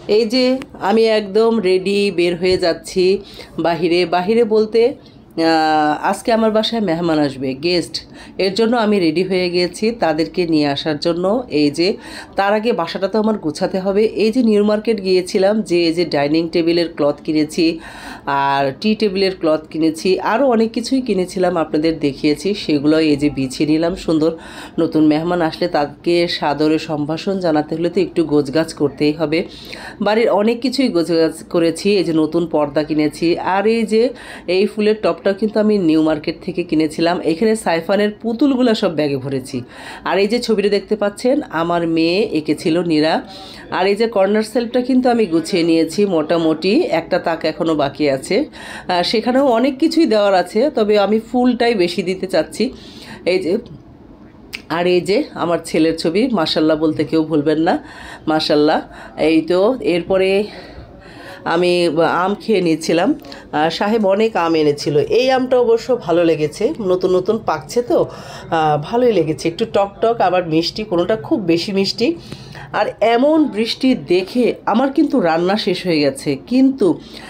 এই যে আমি একদম রেডি বের হয়ে যাচ্ছি বাহিরে। বাহিরে বলতে আজকে আমার বাসায় মেহমান আসবে, গেস্ট। এর জন্য আমি রেডি হয়ে গিয়েছি তাদেরকে নিয়ে আসার জন্য। এই যে তার আগে বাসাটা তো আমার গোছাতে হবে। এই যে নিউ মার্কেট গিয়েছিলাম, যে এই যে ডাইনিং টেবিলের ক্লথ কিনেছি, আর টি টেবিলের ক্লথ কিনেছি, আরও অনেক কিছুই কিনেছিলাম, আপনাদের দেখিয়েছি। সেগুলো এই যে বিছিয়ে নিলাম সুন্দর। নতুন মেহমান আসলে তাকে সাদরে সম্ভাষণ জানাতে হলে তো একটু গোছগাছ করতেই হবে। বাড়ির অনেক কিছুই গোছগাছ করেছি। এই যে নতুন পর্দা কিনেছি, আর এই যে এই ফুলের টপটাও কিন্তু আমি নিউ মার্কেট থেকে কিনেছিলাম। এখানে সাইফানের পুতুলগুলো সব ব্যাগে ভরেছি। আর এই যে ছবিটা দেখতে পাচ্ছেন, আমার মেয়ে এঁকেছিল নীরা। আর এই যে কর্নার সেলফটা কিন্তু আমি গুছিয়ে নিয়েছি মোটামুটি, একটা তাক এখনও বাকি আছে। সেখানেও অনেক কিছুই দেওয়ার আছে, তবে আমি ফুলটাই বেশি দিতে চাচ্ছি। এই যে, আর এই যে আমার ছেলের ছবি, মাশাল্লাহ বলতে কেউ ভুলবেন না, মাশাল্লাহ। এই তো এরপরে আমি আম খেয়ে নিয়েছিলাম। সাহেব অনেক আম এনেছিল। এই আমটা অবশ্য ভালো লেগেছে, নতুন নতুন পাকছে তো ভালোই লেগেছে। একটু টক টক আবার মিষ্টি, কোনোটা খুব বেশি মিষ্টি। আর এমন বৃষ্টি দেখে আমার কিন্তু রান্না শেষ হয়ে গেছে, কিন্তু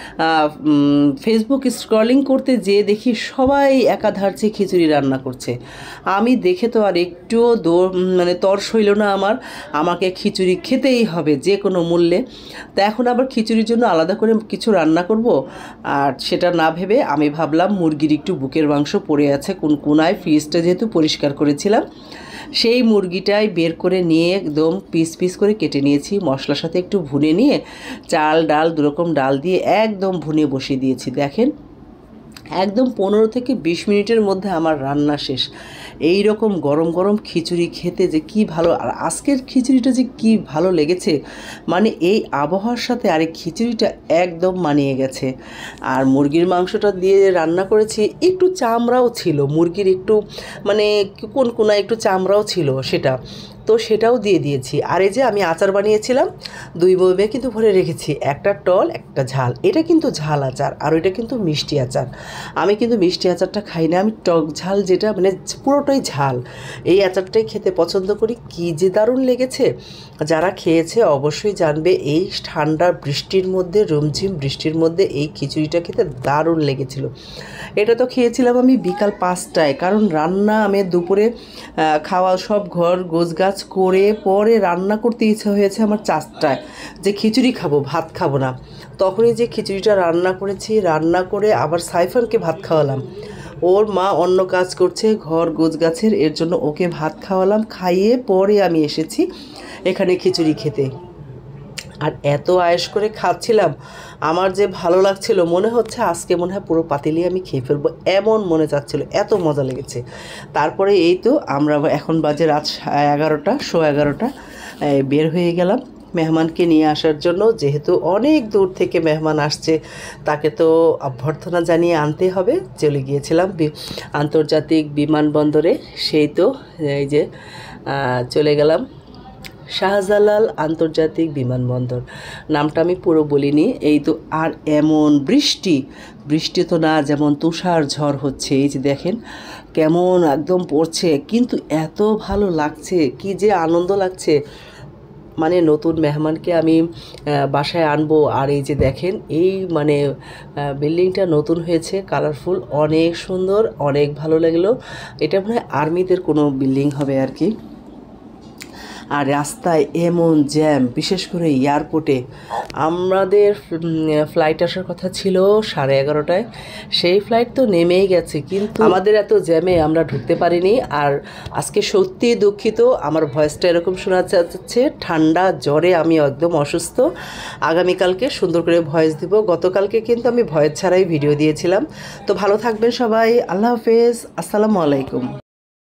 ফেসবুক স্ক্রলিং করতে যেয়ে দেখি সবাই একাধারছে খিচুড়ি রান্না করছে। আমি দেখে তো আর একটুও মানে তর সইল না আমার, আমাকে খিচুড়ি খেতেই হবে যে কোনো মূল্যে। তা এখন আবার খিচুড়ির জন্য আলাদা করে কিছু রান্না করব, আর সেটা না ভেবে আমি ভাবলাম মুরগির একটু বুকের মাংস পড়ে আছে কোন কোনায়, ফ্রিজটা যেহেতু পরিষ্কার করেছিলাম, সেই মুরগিটাই বের করে নিয়ে একদম পিস পিস করে কেটে নিয়েছি। মশলার সাথে একটু ভুনে নিয়ে চাল ডাল দুরকম ডাল দিয়ে একদম ভুনে বসিয়ে দিয়েছি। দেখেন, একদম 15 থেকে 20 মিনিটের মধ্যে আমার রান্না শেষ। এই রকম গরম গরম খিচুড়ি খেতে যে কি ভালো, আর আজকের খিচুড়িটা যে কি ভালো লেগেছে, মানে এই আবহাওয়ার সাথে আরেক খিচুড়িটা একদম মানিয়ে গেছে। আর মুরগির মাংসটা দিয়ে রান্না করেছি, একটু চামড়াও ছিল মুরগির, একটু মানে কোন কোনায় একটু চামড়াও ছিল, সেটা তো সেটাও দিয়ে দিয়েছি। আর এই যে আমি আচার বানিয়েছিলাম, 2 বয়মে কিন্তু ভরে রেখেছি, একটা টল একটা ঝাল। এটা কিন্তু ঝাল আচার, আর ওইটা কিন্তু মিষ্টি আচার। আমি কিন্তু মিষ্টি আচারটা খাই না, আমি টক ঝাল যেটা মানে পুরোটাই ঝাল, এই আচারটাই খেতে পছন্দ করি। কি যে দারুণ লেগেছে, যারা খেয়েছে অবশ্যই জানবে। এই ঠান্ডা বৃষ্টির মধ্যে, রুমঝিম বৃষ্টির মধ্যে এই খিচুড়িটা খেতে দারুণ লেগেছিল। এটা তো খেয়েছিলাম আমি বিকাল 5টায়, কারণ রান্না আমি দুপুরে খাওয়া সব ঘর গোছগাছ করে পরে রান্না করতে ইচ্ছা হয়েছে আমার 4টায়, যে খিচুড়ি খাবো, ভাত খাবো না। তখনই যে খিচুড়িটা রান্না করেছি, রান্না করে আবার সাইফানকে ভাত খাওয়ালাম। ওর মা অন্য কাজ করছে ঘর গোছগাছের, এর জন্য ওকে ভাত খাওয়ালাম, খাইয়ে পরে আমি এসেছি এখানে খিচুড়ি খেতে। আর এত আয়েশ করে খাচ্ছিলাম, আমার যে ভালো লাগছিল, মনে হচ্ছে আজকে মনে হয় পুরো পাতিলি আমি খেয়ে ফেলবো, এমন মনে যাচ্ছিলো, এত মজা লেগেছে। তারপরে এই তো আমরা এখন বাজে রাত 11টা, 11:15 বের হয়ে গেলাম মেহমানকে নিয়ে আসার জন্য। যেহেতু অনেক দূর থেকে মেহমান আসছে, তাকে তো অভ্যর্থনা জানিয়ে আনতে হবে। চলে গিয়েছিলাম আন্তর্জাতিক বিমানবন্দরে। সেই তো এই যে চলে গেলাম শাহজালাল আন্তর্জাতিক বিমানবন্দর, নামটা আমি পুরো বলিনি। এই তো, আর এমন বৃষ্টি, বৃষ্টি তো না, যেমন তুষার ঝড় হচ্ছে, এই যে দেখেন কেমন একদম পড়ছে, কিন্তু এত ভালো লাগছে, কি যে আনন্দ লাগছে। মানে নতুন মেহমানকে আমি বাসায় আনবো, আর এই যে দেখেন এই মানে বিল্ডিংটা নতুন হয়েছে, কালারফুল, অনেক সুন্দর, অনেক ভালো লাগলো। এটা মনে হয় আর্মিদের কোনো বিল্ডিং হবে আর কি। আর রাস্তায় এমন জ্যাম, বিশেষ করে এয়ারপোর্টে। আমাদের ফ্লাইট আসার কথা ছিল 11:30টায়, সেই ফ্লাইট তো নেমেই গেছে, কিন্তু আমাদের এত জ্যামে আমরা ঢুকতে পারিনি। আর আজকে সত্যিই দুঃখিত, আমার ভয়েসটা এরকম শোনা যাচ্ছে, ঠান্ডা জ্বরে আমি একদম অসুস্থ। আগামীকালকে সুন্দর করে ভয়েস দিব। গতকালকে কিন্তু আমি ভয়েস ছাড়াই ভিডিও দিয়েছিলাম। তো ভালো থাকবেন সবাই, আল্লাহ হাফেজ, আসসালামু আলাইকুম।